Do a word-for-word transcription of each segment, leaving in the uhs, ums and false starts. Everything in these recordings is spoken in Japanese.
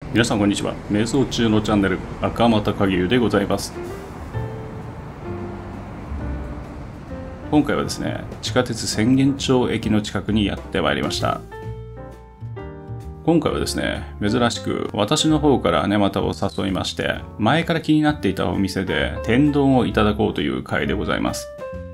皆さんこんにちは。瞑想中のチャンネル赤俣影湯でございます。今回はですね、地下鉄浅間町駅の近くにやってまいりました。今回はですね、珍しく私の方から姉股を誘いまして、前から気になっていたお店で天丼をいただこうという回でございます。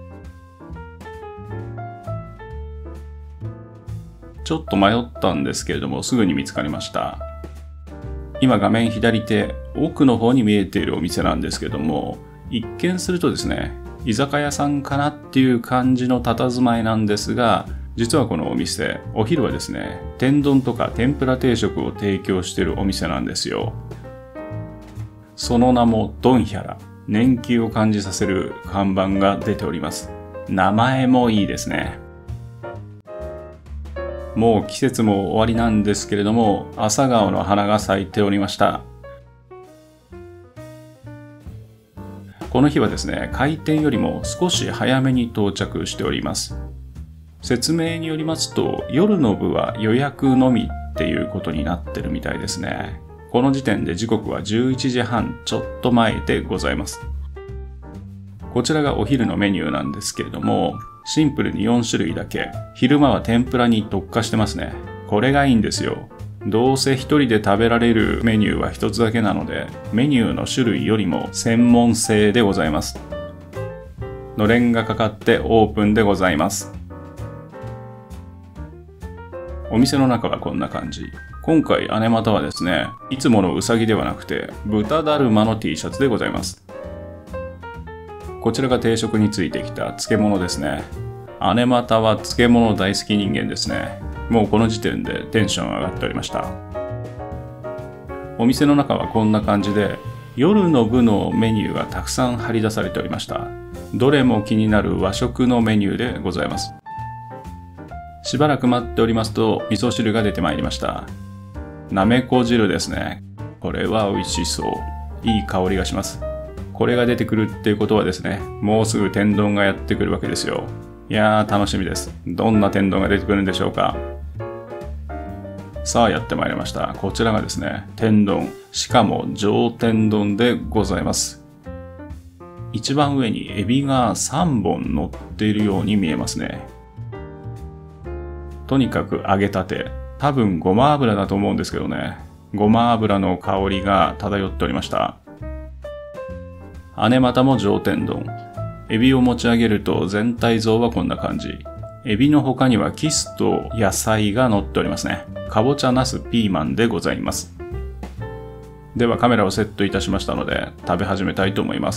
ちょっと迷ったんですけれども、すぐに見つかりました。今画面左手奥の方に見えているお店なんですけども、一見するとですね、居酒屋さんかなっていう感じの佇まいなんですが、実はこのお店、お昼はですね、天丼とか天ぷら定食を提供しているお店なんですよ。その名もドンヒャラ、年季を感じさせる看板が出ております。名前もいいですね。もう季節も終わりなんですけれども、朝顔の花が咲いておりました。この日はですね、開店よりも少し早めに到着しております。説明によりますと、夜の部は予約のみっていうことになってるみたいですね。この時点で時刻はじゅういちじはんちょっと前でございます。こちらがお昼のメニューなんですけれども、シンプルによんしゅるいだけ。昼間は天ぷらに特化してますね。これがいいんですよ。どうせ一人で食べられるメニューは一つだけなので、メニューの種類よりも専門性でございます。のれんがかかってオープンでございます。お店の中はこんな感じ。今回姉股はですね、いつものうさぎではなくて、豚だるまの T シャツでございます。こちらが定食についてきた漬物ですね。姉股は漬物大好き人間ですね。もうこの時点でテンション上がっておりました。お店の中はこんな感じで、夜の部のメニューがたくさん貼り出されておりました。どれも気になる和食のメニューでございます。しばらく待っておりますと、味噌汁が出てまいりました。なめこ汁ですね。これは美味しそう。いい香りがします。これが出てくるっていうことはですね、もうすぐ天丼がやってくるわけですよ。いやー楽しみです。どんな天丼が出てくるんでしょうか。さあやってまいりました。こちらがですね、天丼。しかも上天丼でございます。一番上にエビがさんぼん乗っているように見えますね。とにかく揚げたて。多分ごま油だと思うんですけどね。ごま油の香りが漂っておりました。姉股も上天丼。エビを持ち上げると全体像はこんな感じ。エビの他にはキスと野菜が乗っておりますね。かぼちゃ、ナス、ピーマンでございます。ではカメラをセットいたしましたので食べ始めたいと思います。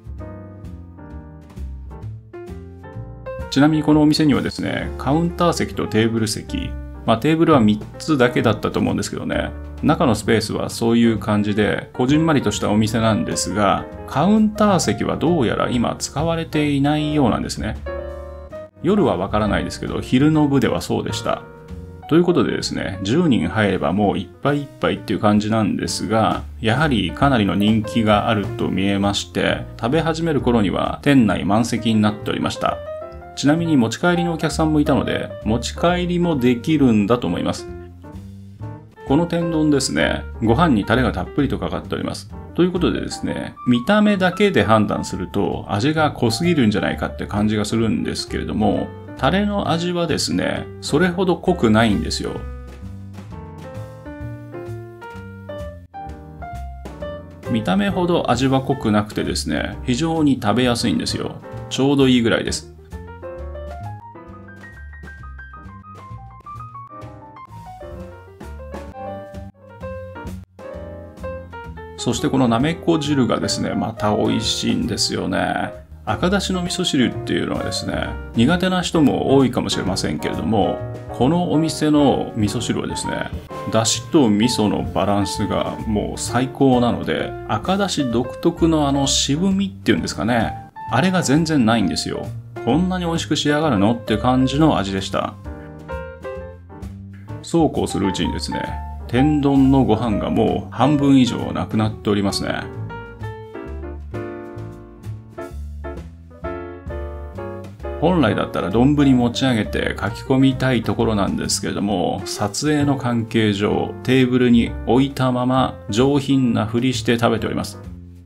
ちなみにこのお店にはですね、カウンター席とテーブル席、まあテーブルはみっつだけだったと思うんですけどね、中のスペースはそういう感じでこじんまりとしたお店なんですが、カウンター席はどうやら今使われていないようなんですね。夜はわからないですけど、昼の部ではそうでした。ということでですね、じゅうにん入ればもういっぱいいっぱいっていう感じなんですが、やはりかなりの人気があると見えまして、食べ始める頃には店内満席になっておりました。ちなみに持ち帰りのお客さんもいたので、持ち帰りもできるんだと思います。この天丼ですね、ご飯にタレがたっぷりとかかっております。ということでですね、見た目だけで判断すると味が濃すぎるんじゃないかって感じがするんですけれども、タレの味はですね、それほど濃くないんですよ。見た目ほど味は濃くなくてですね、非常に食べやすいんですよ。ちょうどいいぐらいです。そしてこのなめこ汁がですね、また美味しいんですよね。赤だしの味噌汁っていうのはですね、苦手な人も多いかもしれませんけれども、このお店の味噌汁はですね、だしと味噌のバランスがもう最高なので、赤だし独特のあの渋みっていうんですかね、あれが全然ないんですよ。こんなに美味しく仕上がるのって感じの味でした。そうこうするうちにですね、天丼のご飯がもう半分以上なくなっておりますね。 本来だったら丼持ち上げて書き込みたいところなんですけれども、撮影の関係上テーブルに置いたまま上品なふりして食べております。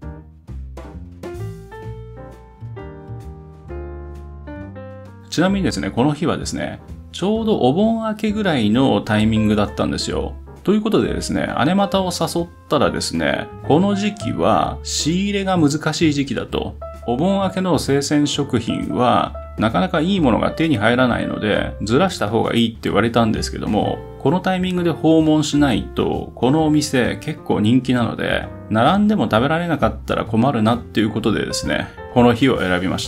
ちなみにですね、この日はですね、ちょうどお盆明けぐらいのタイミングだったんですよ。ということでですね、姉股を誘ったらですね、この時期は仕入れが難しい時期だと。お盆明けの生鮮食品はなかなかいいものが手に入らないので、ずらした方がいいって言われたんですけども、このタイミングで訪問しないと、このお店結構人気なので、並んでも食べられなかったら困るなっていうことでですね、この日を選びました。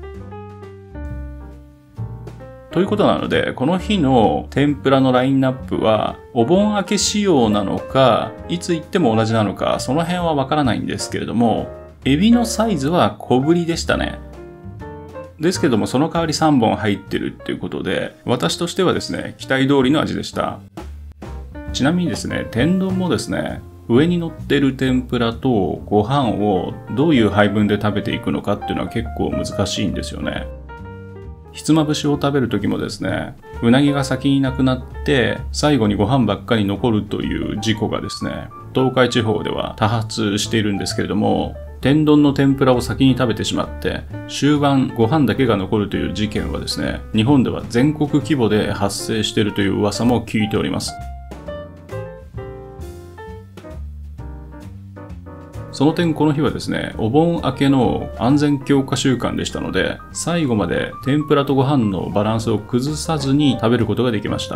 ということなので、この日の天ぷらのラインナップは、お盆明け仕様なのか、いつ行っても同じなのか、その辺はわからないんですけれども、エビのサイズは小ぶりでしたね。ですけども、その代わりさんぼん入ってるっていうことで、私としてはですね、期待通りの味でした。ちなみにですね、天丼もですね、上に乗ってる天ぷらとご飯をどういう配分で食べていくのかっていうのは結構難しいんですよね。ひつまぶしを食べる時もですね、うなぎが先になくなって最後にご飯ばっかり残るという事故がですね、東海地方では多発しているんですけれども、天丼の天ぷらを先に食べてしまって終盤ご飯だけが残るという事件はですね、日本では全国規模で発生しているという噂も聞いております。その点この日はですね、お盆明けの安全強化週間でしたので、最後まで天ぷらとご飯のバランスを崩さずに食べることができました。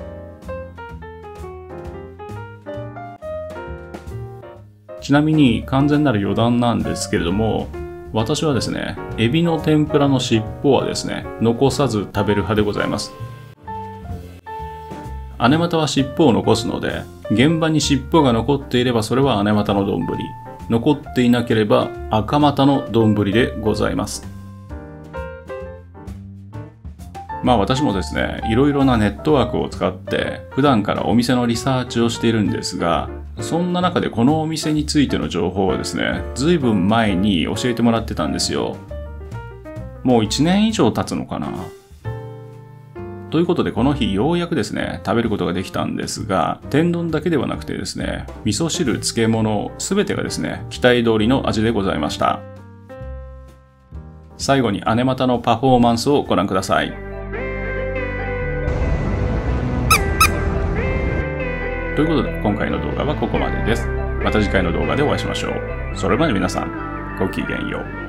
ちなみに完全なる余談なんですけれども、私はですね、エビの天ぷらの尻尾はですね、残さず食べる派でございます。姉股は尻尾を残すので、現場に尻尾が残っていればそれは姉股の丼、残っていなければ赤股の丼でございます。まあ私もですね、いろいろなネットワークを使って普段からお店のリサーチをしているんですが、そんな中でこのお店についての情報はですね、ずいぶん前に教えてもらってたんですよ。もういちねん以上経つのかな。ということでこの日ようやくですね、食べることができたんですが、天丼だけではなくてですね、味噌汁、漬物、すべてがですね、期待通りの味でございました。最後に姉股のパフォーマンスをご覧ください。ということで今回の動画はここまでです。また次回の動画でお会いしましょう。それまで皆さん、ごきげんよう。